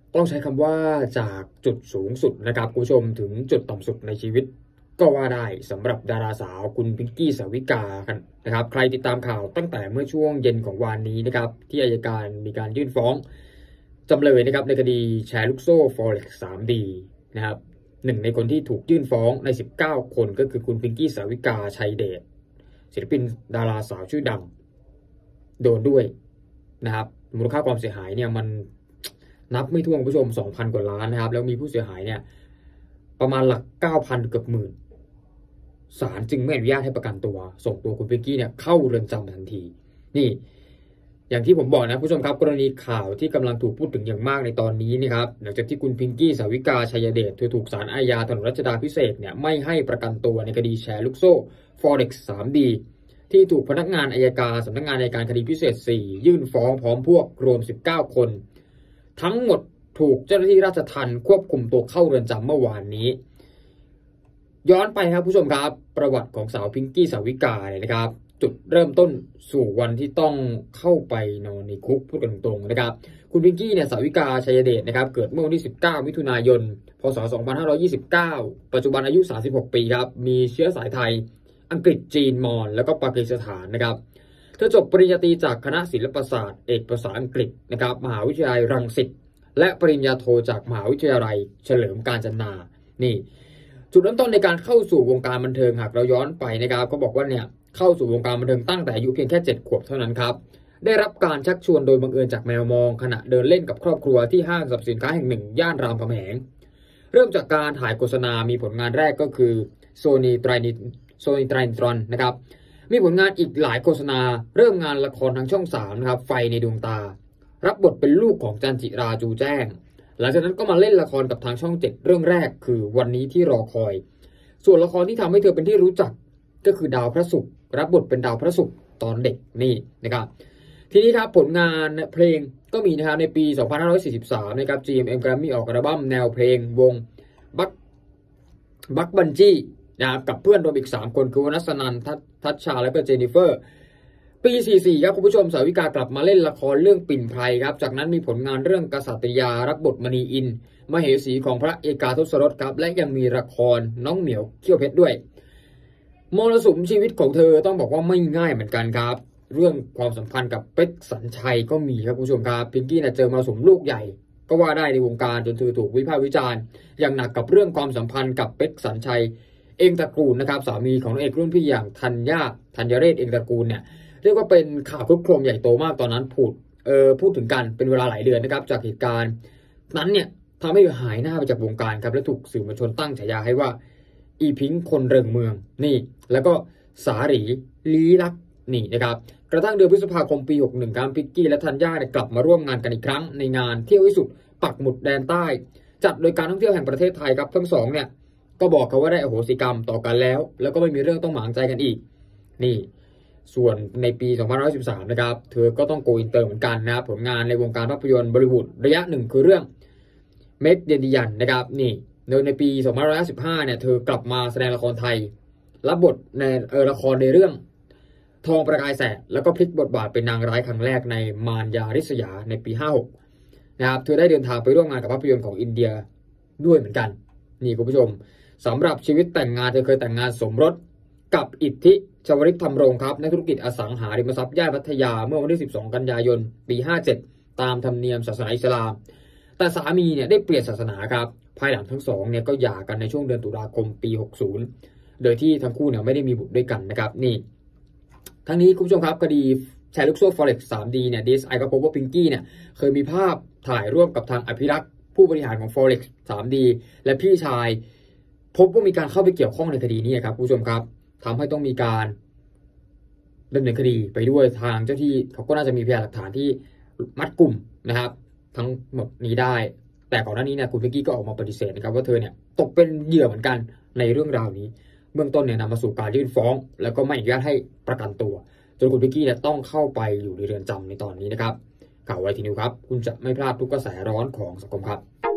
ต้องใช้คำว่าจากจุดสูงสุดนะครับคุณผู้ชมถึงจุดต่ำสุดในชีวิตก็ว่าได้สำหรับดาราสาวคุณพิงกี้สาวิกากันนะครับใครติดตามข่าวตั้งแต่เมื่อช่วงเย็นของวันนี้นะครับที่อัยการมีการยื่นฟ้องจำเลยนะครับในคดีแชร์ลูกโซ่ Forex 3D นะครับหนึ่งในคนที่ถูกยื่นฟ้องใน19คนก็คือคุณพิงกี้สาวิกาชัยเดชศิลปินดาราสาวชื่อดังโดนด้วยนะครับมูลค่าความเสียหายเนี่ยมันนับไม่ถ้วนคุณผู้ชม 2,000 กว่าล้านนะครับแล้วมีผู้เสียหายเนี่ยประมาณหลัก 9,000 เกือบหมื่นศาลจึงไม่อนุญาตให้ประกันตัวส่งตัวคุณพิงกี้เนี่ยเข้าเรือนจำทันทีนี่อย่างที่ผมบอกนะผู้ชมครับกรณีข่าวที่กำลังถูกพูดถึงอย่างมากในตอนนี้นะครับหลังจากที่คุณพิงกี้สาวิกาชัยเดชเธอถูกศาลอาญาถนนรัชดาพิเศษเนี่ยไม่ให้ประกันตัวในคดีแชร์ลูกโซ่ Forex 3D ที่ถูกพนักงานอัยการสำนักงานอัยการคดีพิเศษ4ยื่นฟ้องพร้อมพวกรวม19คนทั้งหมดถูกเจ้าหน้าที่ราชทัณฑ์ควบคุมตัวเข้าเรือนจำเมื่อวานนี้ย้อนไปครับผู้ชมครับประวัติของสาวพิงกี้สาวิกาเนี่ยนะครับจุดเริ่มต้นสู่วันที่ต้องเข้าไปนอนในคุกพูดกันตรงๆนะครับคุณพิงกี้เนี่ยสาวิกาชัยเดชนะครับเกิดเมื่อวันที่19มิถุนายนพศ2529ปัจจุบันอายุ36ปีครับมีเชื้อสายไทยอังกฤษจีนมอญแล้วก็ปากีสถานนะครับเธอจบปริญญาตรีจากคณะศิลปศาสตร์เอกภาษาอังกฤษนะครับมหาวิทยาลัยรังสิตและปริญญาโทจากมหาวิทยาลัยเฉลิมกาญจนานี่จุดเริ่มต้นในการเข้าสู่วงการบันเทิงหากเราย้อนไปนะครับเขาบอกว่าเนี่ยเข้าสู่วงการบันเทิงตั้งแต่อายุเพียงแค่7 ขวบเท่านั้นครับได้รับการชักชวนโดยบังเอิญจากแมวมองขณะเดินเล่นกับครอบครัวที่ห้างสรรพสินค้าแห่งหนึ่งย่านรามคำแหงเริ่มจากการถ่ายโฆษณามีผลงานแรกก็คือโซนีไตรนิตรอนนะครับมีผลงานอีกหลายโฆษณาเริ่มงานละครทางช่อง3นะครับไฟในดวงตารับบทเป็นลูกของจันจิราจูแจ้งหลังจากนั้นก็มาเล่นละครกับทางช่อง7เรื่องแรกคือวันนี้ที่รอคอยส่วนละครที่ทำให้เธอเป็นที่รู้จักก็คือดาวพระศุกร์รับบทเป็นดาวพระศุกร์ตอนเด็กนี่นะครับทีนี้ครับผลงานเพลงก็มีนะครับในปี2543นะครับ GMM Grammy ออกอัลบั้มแนวเพลงวงบักบันจี้นะครับกับเพื่อนรวมอีก3คนคือวนัสนันท์ทัชชาและก็เจนนิเฟอร์ปี44ครับคุณผู้ชมสาวิกากลับมาเล่นละครเรื่องปิ่นไพรครับจากนั้นมีผลงานเรื่องกษัตริยารับบทมณีอินมเหสีของพระเอกาทศรสครับและยังมีละครน้องเหมียวเขี้ยวเพชรด้วยมรสุมชีวิตของเธอต้องบอกว่าไม่ง่ายเหมือนกันครับเรื่องความสัมพันธ์กับเป็กสัญชัยก็มีครับคุณผู้ชมครับพิงกี้เจอมรสุมลูกใหญ่ก็ว่าได้ในวงการจนเธอถูกวิพากษ์วิจารณ์อย่างหนักกับเรื่องความสัมพันธ์กับเป็กสัญชัยเองตระกูลนะครับสามีของนางเอกรุ่นพี่อย่างธัญเรศเองตระกูลเนี่ยเรียกว่าเป็นข่าวครึกโครมใหญ่โตมากตอนนั้นพูดถึงกันเป็นเวลาหลายเดือนนะครับจากเหตุการณ์นั้นเนี่ยทำให้หายหน้าไปจากวงการครับและถูกสื่อมวลชนตั้งฉายาให้ว่าอีพิงค์คนเริงเมืองนี่แล้วก็สาหรีลี้ลักนี่นะครับกระทั่งเดือนพฤษภาคมปี61ครับพิงกี้และธัญญาเนี่ยกลับมาร่วมงานกันอีกครั้งในงานเที่ยวที่สุดปักหมุดแดนใต้จัดโดยการท่องเที่ยวแห่งประเทศไทยครับทั้งสองเนี่ยก็บอกเขาว่าได้อโหสิกรรมต่อกันแล้วก็ไม่มีเรื่องต้องหมางใจกันอีกนี่ส่วนในปี2513นะครับเธอก็ต้องโกอินเตอร์เหมือนกันนะครับผลงานในวงการภาพยนตร์บอลิวูดระยะหนึ่งคือเรื่องเมกเดนดิยันนะครับนี่ในปี2515เนี่ยเธอกลับมาแสดงละครไทยรับบทในละครในเรื่องทองประกายแสงแล้วก็พลิกบทบาทเป็นนางร้ายครั้งแรกในมารยาริษยาในปี56นะครับเธอได้เดินทางไปร่วมงานกับภาพยนตร์ของอินเดียด้วยเหมือนกันนี่คุณผู้ชมสำหรับชีวิตแต่งงานเธอเคยแต่งงานสมรสกับอิทธิชวริตธรรมรงค์ครับนักธุรกิจอสังหาริมทรัพย์ย่านพัทยาเมื่อวันที่12กันยายนปี57ตามธรรมเนียมศาสนาอิสลามแต่สามีเนี่ยได้เปลี่ยนศาสนาครับภายหลังทั้งสองเนี่ยก็หย่ากันในช่วงเดือนตุลาคมปี60โดยที่ทั้งคู่เนี่ยไม่ได้มีบุตรด้วยกันนะครับนี่ทั้งนี้คุณผู้ชมครับคดีแชร์ลูกโซ่ Forex 3D เนี่ย DSI ก็พบว่าพิงกี้เนี่ยเคยมีภาพถ่ายร่วมกับทางอภิรักษ์ผู้บริหารของ Forex 3D และพี่ชายพบว่ามีการเข้าไปเกี่ยวข้องในคดีนี้ครับคุณผู้ชมครับทำให้ต้องมีการดำเนินคดีไปด้วยทางเจ้าที่เขาก็น่าจะมีพยานหลักฐานที่มัดกลุ่มนะครับทั้งหมดนี้ได้แต่ก่อนหน้านี้เนี่ยคุณพิงกี้ก็ออกมาปฏิเสธนะครับว่าเธอเนี่ยตกเป็นเหยื่อเหมือนกันในเรื่องราวนี้เบื้องต้นเนี่ยนำมาสู่การยื่นฟ้องแล้วก็ไม่อนุญาตให้ประกันตัวจนคุณพิงกี้เนี่ยต้องเข้าไปอยู่ในเรือนจำในตอนนี้นะครับข่าวไวทีนิวครับคุณจะไม่พลาดทุกกระแสร้อนของสังคมครับ